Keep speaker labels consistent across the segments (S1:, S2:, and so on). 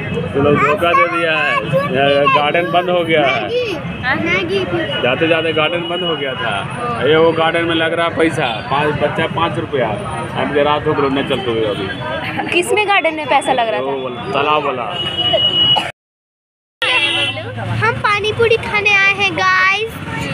S1: तो लोग धोखा दे दिया है, गार्डन बंद हो गया है। जाते जाते गार्डन बंद हो गया था। ये वो गार्डन में लग रहा पैसा, 5 रुपया। हम रात हो गए न चलते हुए अभी।
S2: किस में गार्डन में पैसा लग रहा था?
S1: तालाब वाला।
S3: हम पानी पूरी खाने आए हैं गाइस।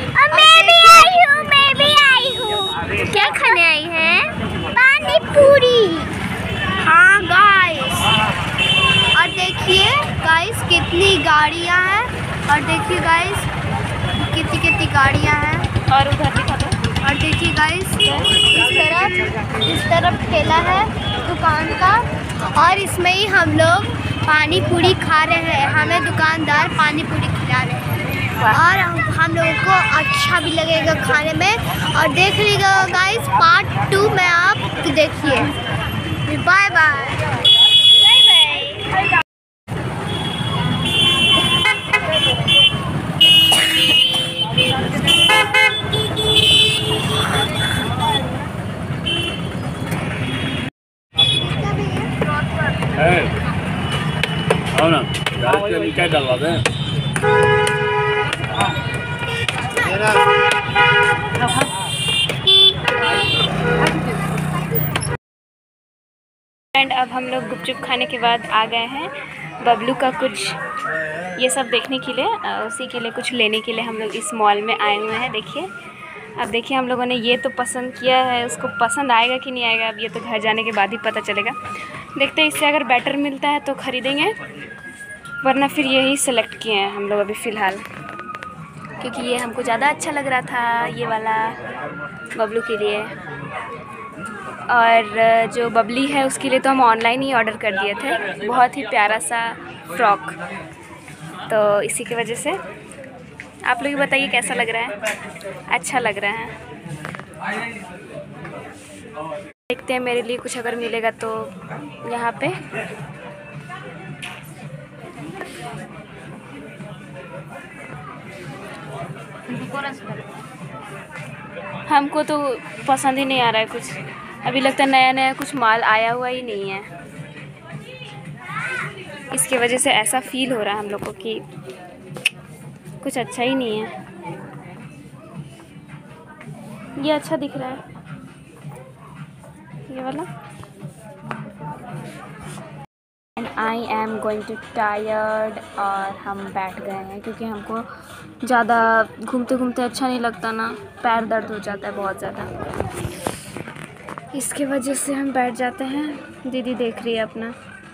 S3: मैं भी आई हूँ। क्या खाने आई हैं? पानी पूरी। हाँ गाइस, और देखिए गाइस कितनी गाड़ियाँ हैं, और देखिए गाइस कितनी गाड़ियाँ हैं।
S2: और उधर दिखा दो।
S3: और देखिए गाइस इस तरफ ठेला है दुकान का, और इसमें ही हम लोग पानी पूरी खा रहे हैं। हमें दुकानदार पानी पूरी खिला रहे हैं, और हम लोगों को अच्छा भी लगेगा खाने में। और देख लीजिएगा गाइस, पार्ट 2 में आप देखिए। Bye bye.
S1: आओ ना, क्या डलवा दें?
S2: एंड अब हम लोग गुपचुप खाने के बाद आ गए हैं बबलू का कुछ ये सब देखने के लिए, उसी के लिए कुछ लेने के लिए हम लोग इस मॉल में आए हुए हैं। देखिए, अब देखिए हम लोगों ने ये तो पसंद किया है, उसको पसंद आएगा कि नहीं आएगा अब ये तो घर जाने के बाद ही पता चलेगा। देखते हैं, इससे अगर बेटर मिलता है तो ख़रीदेंगे, वरना फिर यही सेलेक्ट किए हैं हम लोग अभी फ़िलहाल, क्योंकि ये हमको ज़्यादा अच्छा लग रहा था ये वाला बबलू के लिए। और जो बबली है उसके लिए तो हम ऑनलाइन ही ऑर्डर कर दिए थे, बहुत ही प्यारा सा फ्रॉक। तो इसी की वजह से आप लोग बताइए कैसा लग रहा है? अच्छा लग रहा है। देखते हैं मेरे लिए कुछ अगर मिलेगा तो यहाँ पे। हमको तो पसंद ही नहीं आ रहा है कुछ, अभी लगता है नया नया कुछ माल आया हुआ ही नहीं है, इसकी वजह से ऐसा फील हो रहा है हम लोग को कि कुछ अच्छा ही नहीं है। ये अच्छा दिख रहा है ये वाला। And I am going to tired, और हम बैठ गए हैं क्योंकि हमको ज़्यादा घूमते घूमते अच्छा नहीं लगता ना, पैर दर्द हो जाता है बहुत ज़्यादा, इसके वजह से हम बैठ जाते हैं। दीदी देख रही है अपना,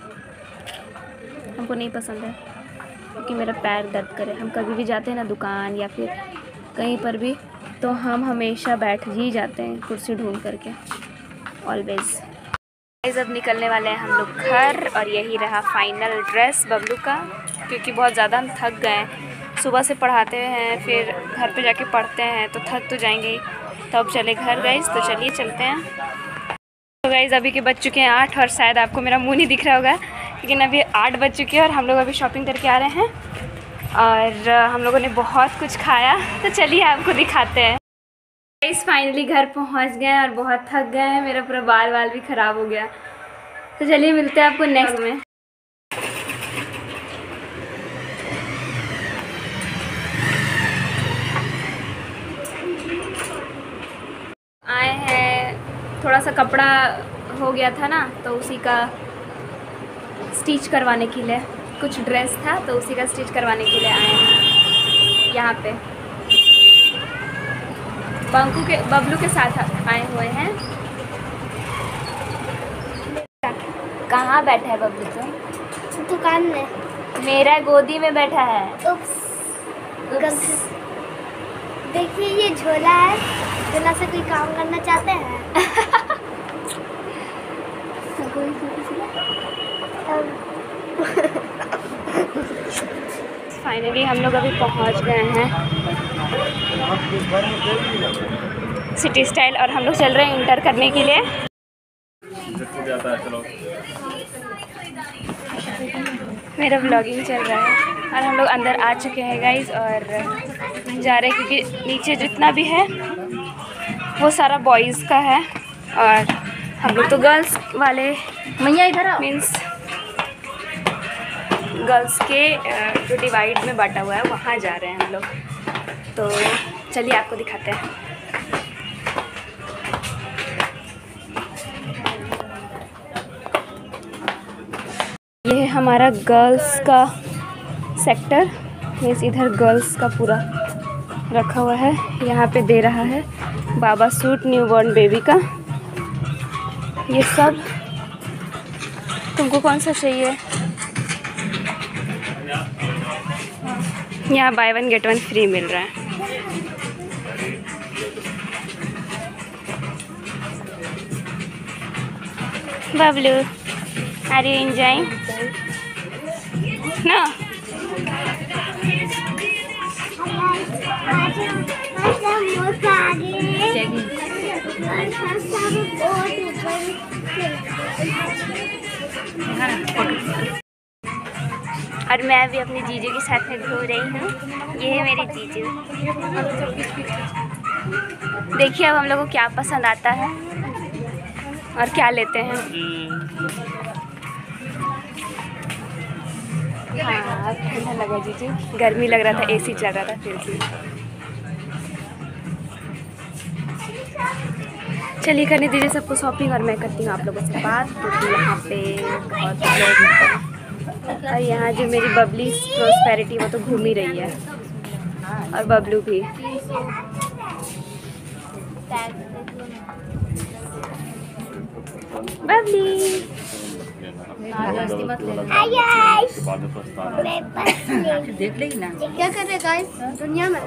S2: हमको नहीं पसंद है क्योंकि मेरा पैर दर्द करे। हम कभी भी जाते हैं ना दुकान या फिर कहीं पर भी, तो हम हमेशा बैठ ही जाते हैं कुर्सी ढूंढ करके, ऑलवेज़। अब निकलने वाले हैं हम लोग घर, और यही रहा फाइनल ड्रेस बबलू का, क्योंकि बहुत ज़्यादा हम थक गए। सुबह से पढ़ाते हैं, फिर घर पे जाके पढ़ते हैं तो थक तो जाएंगे ही, तो अब चले घर गाइस। तो चलिए चलते हैं। तो गाइस अभी के बज चुके हैं 8, और शायद आपको मेरा मुँह नहीं दिख रहा होगा, लेकिन अभी 8 बज चुके हैं और हम लोग अभी शॉपिंग करके आ रहे हैं, और हम लोगों ने बहुत कुछ खाया। तो चलिए आपको दिखाते हैं। गाइस फाइनली घर पहुंच गए और बहुत थक गए हैं, मेरा पूरा बाल भी ख़राब हो गया। तो चलिए मिलते हैं आपको नेक्स्ट में। आए हैं, थोड़ा सा कपड़ा हो गया था ना, तो उसी का स्टिच करवाने के लिए, कुछ ड्रेस था तो उसी का स्टिच करवाने के लिए आए हैं यहाँ पे। बबलू के साथ आए हुए हैं। कहाँ बैठा है बबलू? तो
S3: दुकान में।
S2: मेरा गोदी में बैठा है।
S3: उप्स। देखिए ये झोला है, झोला से कोई काम करना चाहते हैं?
S2: फाइनली हम लोग अभी पहुंच गए हैं सिटी स्टाइल, और हम लोग चल रहे हैं इंटर करने के लिए। मेरा व्लॉगिंग चल रहा है और हम लोग अंदर आ चुके हैं गाइस, और जा रहे हैं क्योंकि नीचे जितना भी है वो सारा बॉयज़ का है, और हम लोग तो गर्ल्स वाले।
S3: मैया इधर आओ।
S2: मीन्स गर्ल्स के जो डिवाइड में बांटा हुआ है वहाँ जा रहे हैं हम लोग। तो चलिए आपको दिखाते हैं। ये है हमारा गर्ल्स का सेक्टर। मीन्स इधर गर्ल्स का पूरा रखा हुआ है। यहाँ पे दे रहा है बाबा सूट न्यूबॉर्न बेबी का। ये सब तुमको कौन सा चाहिए? यहाँ बाय 1 गेट 1 फ्री मिल रहा है। Bablu, are you enjoying? No? और मैं भी अपने जीजू के साथ में घूम रही हूँ। ये है मेरे जीजू। देखिए अब हम लोग को क्या पसंद आता है और क्या लेते हैं। हाँ ठंडा लगा जीजू, गर्मी लग रहा था, एसी चल रहा था फिर भी। चलिए करने दीजिए सबको शॉपिंग और मैं करती हूँ आप लोगों से बात, क्योंकि यहाँ पे बहुत लोग हैं। और यहाँ जो मेरी बबली प्रॉस्पेरिटी वो तो घूम ही रही है, और बबलू भी। बबली
S4: देख लेगी ना
S3: क्या कर रहे गाइस दुनिया में।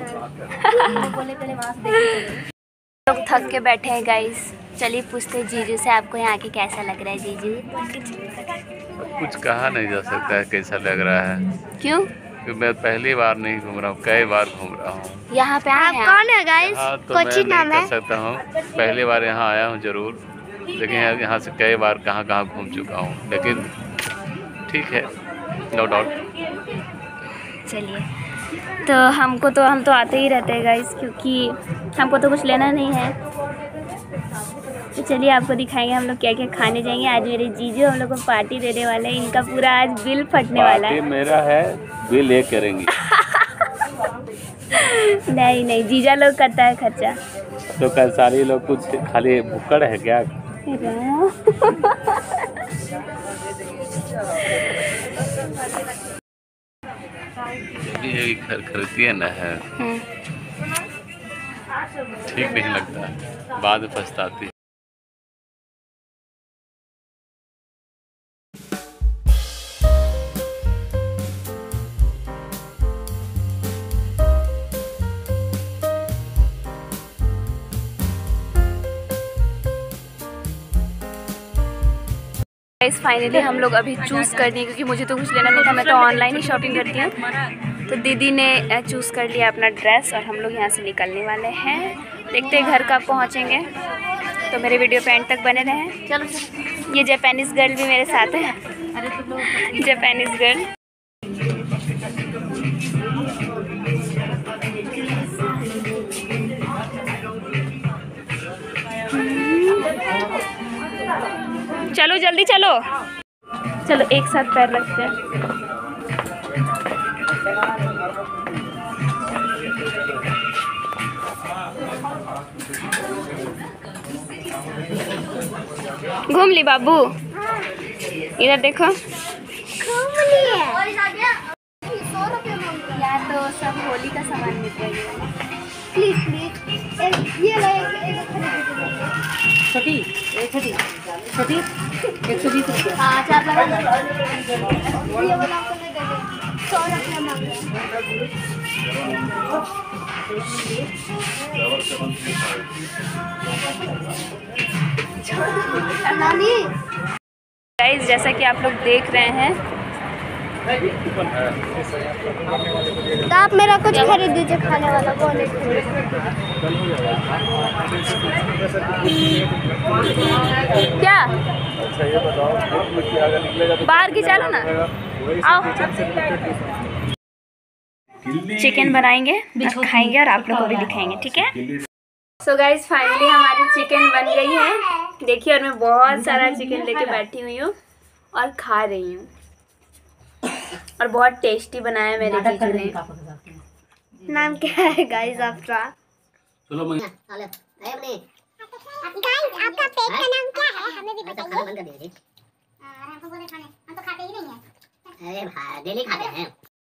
S2: लोग थक के बैठे हैं गाइस। चलिए पूछते हैं जीजू से, आपको यहाँ के कैसा लग रहा है जीजू?
S1: कुछ कहा नहीं जा सकता है कैसा लग रहा है।
S2: क्यों?
S1: क्योंकि मैं पहली बार नहीं घूम रहा हूँ, कई बार घूम रहा हूँ।
S2: यहाँ पे
S3: आप कौन है गाइस?
S1: हाँ तो
S3: कोची
S1: मैं
S3: नाम
S1: नहीं
S3: है?
S1: कह सकता हूँ, पहली बार यहाँ आया हूँ जरूर, लेकिन यहाँ से कई बार कहाँ कहाँ घूम चुका हूँ, लेकिन ठीक है, नो डाउट।
S2: चलिए तो हम तो आते ही रहते हैं गाइस, क्योंकि हमको तो कुछ लेना नहीं है। तो चलिए आपको दिखाएंगे हम लोग क्या क्या खाने जाएंगे। आज मेरे जीजू हम लोग को पार्टी देने वाले हैं। इनका पूरा आज बिल फटने वाला है।
S1: मेरा है, बिल ये करेंगे।
S2: नहीं जीजा लोग करता है खर्चा।
S1: तो कल सारे लोग कुछ खाली भुक्कड़ है क्या? ये खरीदती है ना है, ठीक नहीं लगता, बाद में पछताती।
S2: फाइनली हम लोग अभी चूज़ कर दिए, क्योंकि मुझे तो कुछ लेना नहीं था, मैं तो ऑनलाइन ही शॉपिंग करती हूँ। तो दीदी ने चूज़ कर लिया अपना ड्रेस और हम लोग यहाँ से निकलने वाले हैं। देखते हैं घर कब पहुँचेंगे। तो मेरे वीडियो पे एंड तक बने रहें। चलो ये जापानीज़ गर्ल भी मेरे साथ है। Japanese girl. चलो जल्दी चलो, चलो एक साथ पैर रखते हैं। घूम ली बाबू, इधर देखो। यहाँ तो सब होली का सामान मिल रही है।
S3: प्लीज ये
S4: छोटी 120 रुपया।
S3: हाँ 4 लगा ये वाला आपको दे देंगे 100 रुपया मांग नानी।
S2: गाइस जैसा कि आप लोग देख रहे हैं,
S3: तो आप मेरा कुछ खरीद दीजिए खाने वाला। कौन है?
S2: क्या बाहर की चलो ना, आओ चिकन बनाएंगे और खाएंगे और आप लोगों को भी दिखाएंगे, ठीक है? सो गाइस फाइनली हमारी चिकन बन गई है। देखिए और मैं बहुत सारा चिकन लेके बैठी हुई हूँ और खा रही हूँ। और बहुत टेस्टी बनाया मेरे जीजू ने।
S3: नाम क्या है गाइस आपका?
S1: चलो मैं
S3: गाइस आपका पेट का नाम क्या है? हमें भी बताइए।
S5: खाना बंद कर दीजिए। हमको बोले खाने, हम तो खाते ही नहीं है। अरे भाई डेली खाते हैं।